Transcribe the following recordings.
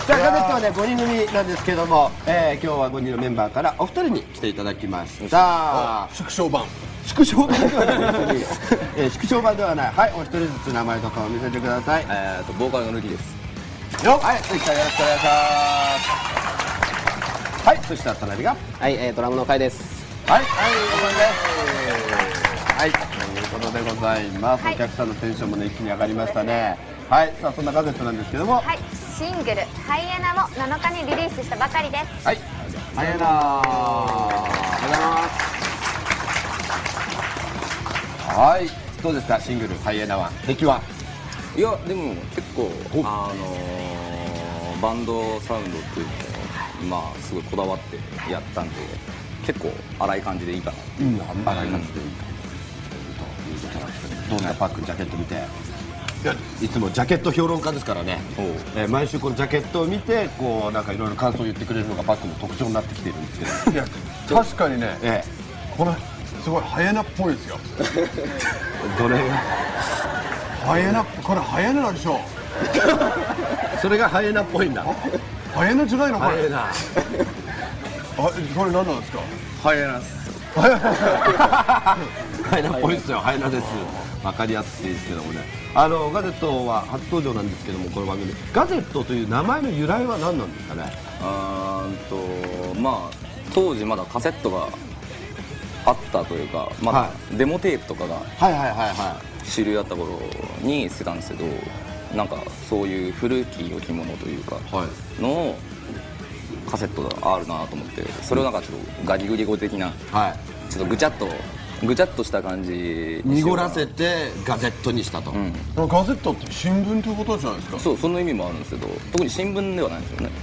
さあガゼットはね5人組なんですけども、今日は5人のメンバーからお二人に来ていただきました。 縮小版縮小版ではないです、縮小版ではない。はい、お一人ずつ名前とかを見せてください。 ボーカルのルキです。 よっ、はい、関さんよろしくお願いします。はい、そしたら隣がはい、ドラムの会です。 はい、はい、はい、ということでございます。お客さんのテンションもね一気に上がりましたね。はい、さあそんなガゼットなんですけども、 はい、シングル「ハイエナ」も7日にリリースしたばかりです。 はい、ハイエナー、ありがとうございます。はい、どうですかシングル「ハイエナ」は出来は？ いやでも結構バンドサウンドっていうのをまあすごいこだわってやったんで結構荒い感じでいいかな。 荒い感じでいいかなということなんですけど、どんなパックジャケット見て？いつもジャケット評論家ですからね、毎週このジャケットを見てこうなんかいろいろ感想を言ってくれるのがバックの特徴になってきてるんですけど、いや確かにね、これすごいハイエナっぽいですよ。 どれがハイエナ、これハイエナでしょ。 それがハイエナっぽいんだ。 ハイエナじゃないのこれ。 ハイエナ、 これ何なんですか？ ハイエナハイエナっぽいですよ。ハイエナです。わかりやすいですけどもね、ガゼットは初登場なんですけども、この番組ガゼットという名前の由来は何なんですかね？ まあ当時まだカセットがあったというか、まだデモテープとかが主流だった頃に捨てたんですけど、なんかそういう古き置物というかのカセットがあるなと思って、それをなんかちょっとガリグリ語的なちょっとぐちゃっとした感じ濁らせてガゼットにしたと。 ガゼットって新聞ということじゃないですか？ そう、その意味もあるんですけど、特に新聞ではないんですよね。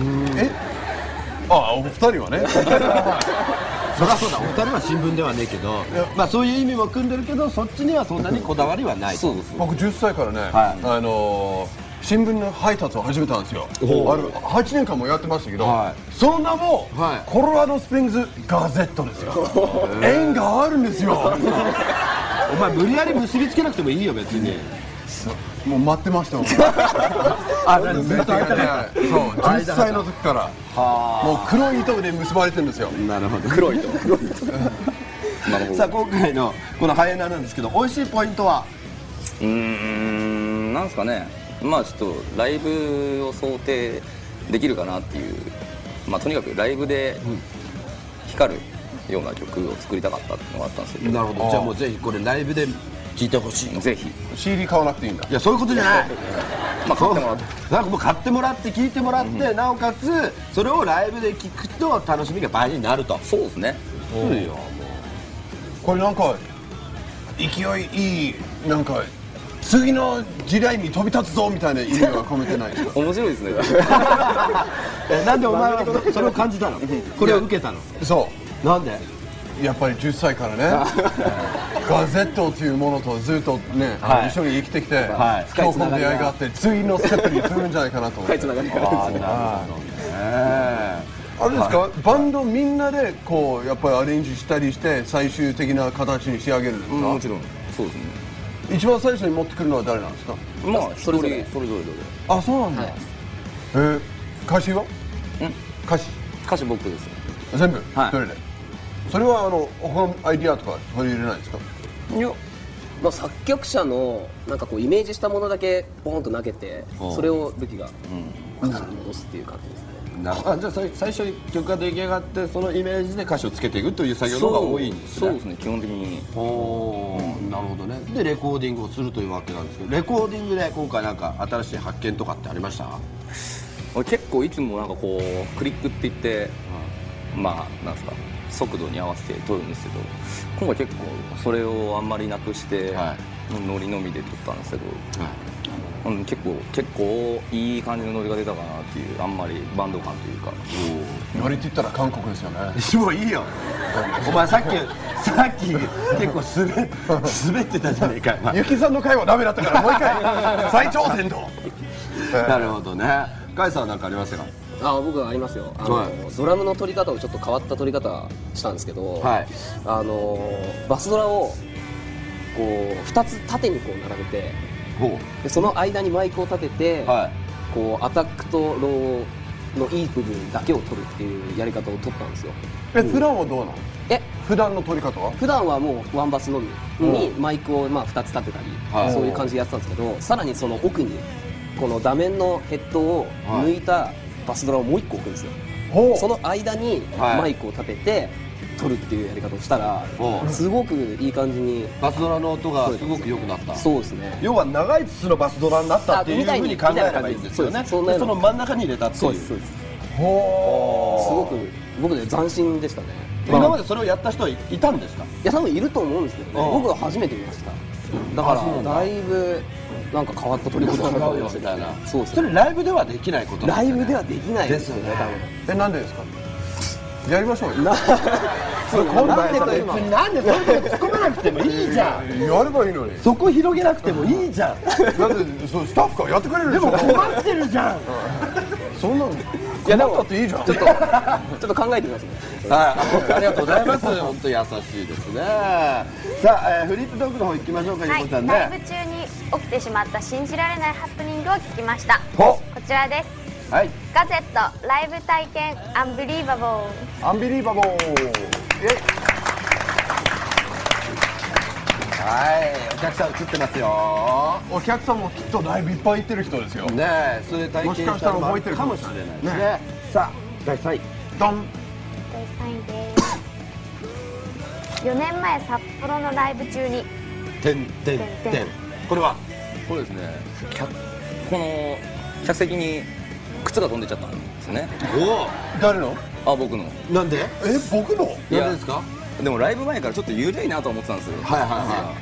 お二人はね。 そりゃそうだ、お二人は新聞ではねえけど、まあそういう意味も組んでるけど、そっちにはそんなにこだわりはない。 そうです。 僕10歳からね、新聞の配達を始めたんですよ。8年間もやってましたけど、その名もコロラドスプリングズガゼットですよ。縁があるんですよ。 お前無理やり結びつけなくてもいいよ別に。 もう待ってましたもん。 ずっと会いたかった。 そう、10歳の時からもう黒い糸で結ばれてるんですよ。 なるほど、 黒い糸。 さあ今回のこのハイエナなんですけど、美味しいポイントはなんですかね、まあちょっとライブを想定できるかなっていう、まあとにかくライブで光るような曲を作りたかったっていうのがあったんですよ。 なるほど、じゃあもうぜひこれライブで聴いてほしい。 ぜひ CD 買わなくていいんだ。 いやそういうことじゃない。 まあ買ってもらって、 なんかもう買ってもらって聴いてもらって、なおかつそれをライブで聴くと楽しみが倍になると。 そうですね。 そうよ。 これなんか勢いいい、なんか次の時代に飛び立つぞみたいな意味は込めてないですか？ 面白いですね。 なんでお前はそれを感じたの？これを受けたの？ そなんで？ やっぱり10歳からね、ガゼットというものとずっとね、一緒に生きてきて、今日この出会いがあって次のステップにするんじゃないかなと思って。 深いつながりがあるんですよ。 あれですか、バンドみんなでこうやっぱりアレンジしたりして最終的な形に仕上げるんですか？ もちろんそうですね。 一番最初に持ってくるのは誰なんですか？ まあそれぞれ。 あ、そうなんだ。歌詞は？ 歌詞僕です。 全部一人で。それは他のアイディアとか取り入れないですか？ いや、まあ作曲者のなんかこうイメージしたものだけボーンと投げて、それをルキが歌詞に戻すっていう感じですね。 じゃあ最初に曲が出来上がってそのイメージで歌詞をつけていくという作業の方が多いんですね。 そうですね、基本的に。 なるほどね。でレコーディングをするというわけなんですけど、レコーディングで今回なんか新しい発見とかってありました？ 俺結構いつもなんかこうクリックって言って、まあなんですか速度に合わせて撮るんですけど、今回結構それをあんまりなくして、ノリのみで撮ったんですけど、結構いい感じのノリが出たかなっていう、あんまりバンド感というか。 ノリって言ったら韓国ですよね。 もういいよ。お前さっき結構滑ってたじゃねえか。 ゆきさんの回はダメだったからもう一回再挑戦と。 なるほどね。カイさんは何かありましたか？ 僕はありますよ。ドラムの取り方をちょっと変わった取り方したんですけど、バスドラをこう2つ縦にこう並べて、でその間にマイクを立てて、 こうアタックとローのいい部分だけを取るっていうやり方を取ったんですよ。 普段はどうなの？ え、 普段の取り方は？ 普段はもうワンバスのみにマイクをまあ2つ立てたり、そういう感じでやってたんですけど、さらにその奥にこの画面のヘッドを抜いたバスドラをもう1個置くんですよ。その間にマイクを立てて撮るっていうやり方をしたら、すごくいい感じにバスドラの音がすごく良くなった。 そうですね。 要は長い筒のバスドラになったっていうふうに考えればいいんですよね。その真ん中に入れたっていう。 そうです。すごく僕で斬新でしたね。 今までそれをやった人はいたんですか？ いや、多分いると思うんですけどね。僕は初めて見ました。だからだいぶなんか変わった撮り方だなと思いましたみたいな。そうです。 それライブではできないこと。 ライブではできないですよね。多分。 なんでですか？やりましょうよ。 なんでそれで突っ込まなくてもいいじゃん。 やればいいのに。 そこ広げなくてもいいじゃん。 だってスタッフからやってくれるでしょ。 でも困ってるじゃん。 そんなの。いや、なんかっていいじゃん。 ちょっと考えてみますね。 はい、ありがとうございます。本当優しいですね。さあ、フリートトークの方行きましょうか。 はい、ライブ中に起きてしまった信じられないハプニングを聞きました。 こちらです。 はい。 ガゼットライブ体験アンビリーバボー。 アンビリーバボー。 はい、お客さん映ってますよ。 お客さんもきっとライブいっぱい行ってる人ですよ。 ねえ、それ体験したら覚えてるかもしれないですね。さあ、第3位。 ドン。第3位です。4年前札幌のライブ中に。 これは。 これですね。この客席に靴が飛んでっちゃったんですね。 おお。 誰の？ あ、僕の。 なんで？ 僕の？ なんでですか？ でもライブ前からちょっと緩いなと思ってたんですよ。 はいはいはい。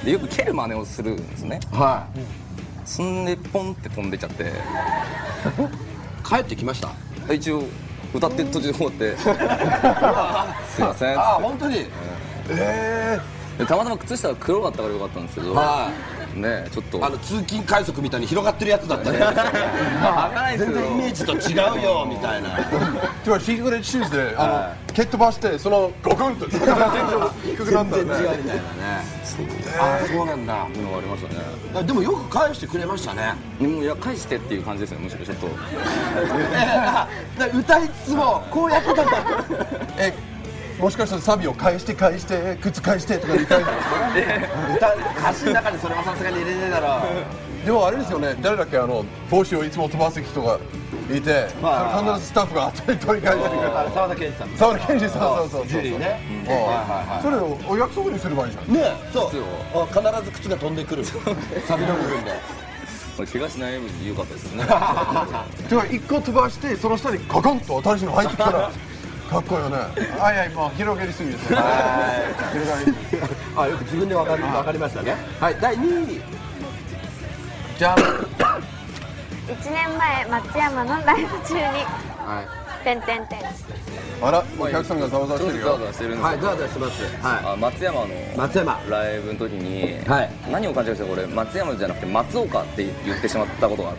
でよく蹴る真似をするんですね。 はい。 そんでポンって飛んでっちゃって。 帰ってきました。 一応歌って途中で終わって。すいません。 あ、本当に。 たまたま靴下が黒かったからよかったんですけど。ね、ちょっと通勤快速みたいに広がってるやつだったね。全然イメージと違うよみたいな。 今日シークレットシューズで蹴っ飛ばしてそのゴクンと低くなった全然違うみたいなね。あ、そうなんだ。 いうのがありましたね。 でもよく返してくれましたね。 でもいや返してっていう感じですね。むしろちょっと。 歌いつつもこうやってたんだ。 もしかしたらサビを返して靴返してとか言いたいんですか歌詞の中でそれはさすがに入れねえだろ。 でもあれですよね、誰だっけ、帽子をいつも飛ばす人がいて、必ずスタッフが後で取り返してくれた。 沢田研二さん。 沢田研二さん、そうジュリーね。 それをお約束にすればいいじゃん。 ね、そう。必ず靴が飛んでくる。サビの部分で。 怪我しないように良かったですね。 てか一個飛ばしてその下にガコンと新しいの入ってきたら。かっこいいよね。いや、今広げりすぎですね。 あ、よく自分でわかりましたね。はい、第2位。 じゃん。 1年前松山のライブ中に。 あら、お客さんがざわざわしてるよ。 ざわざわしてるんですよ。 はい、ざわざわしてます。はい。 松山のライブの時に何を感じましたか。これ松山じゃなくて松岡って言ってしまったことがあって。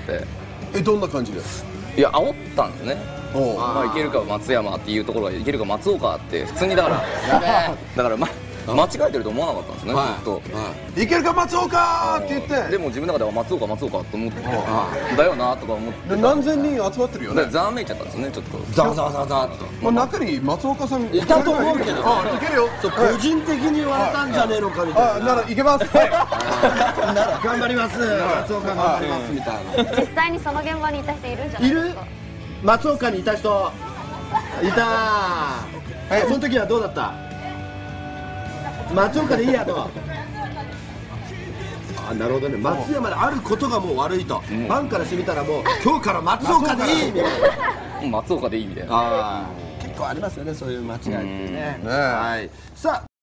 どんな感じです？ いや、煽ったんですね。まあいけるか松山っていうところがいけるか松岡って普通にだから間違えてると思わなかったんですね。ずっといけるか松岡って言って、 でも自分の中では松岡と思ってだよなとか思って何千人集まってるよね。 ざわめいちゃったんですね。ちょっとざわざわっと。 中に松岡さんいたと思うけど、いけるよ。 個人的に言われたんじゃねえのかみたいな。 ならいけます。 頑張ります。松岡頑張りますみたいな。 実際にその現場にいた人いるんじゃないですか。 松岡にいた人いた。その時はどうだった？松岡でいいやと。なるほどね。松山であることがもう悪いと、ファンからしてみたらもう今日から松岡でいいみたいな。 松岡でいいみたいな。 結構ありますよね、そういう間違いってね。はい。さあ。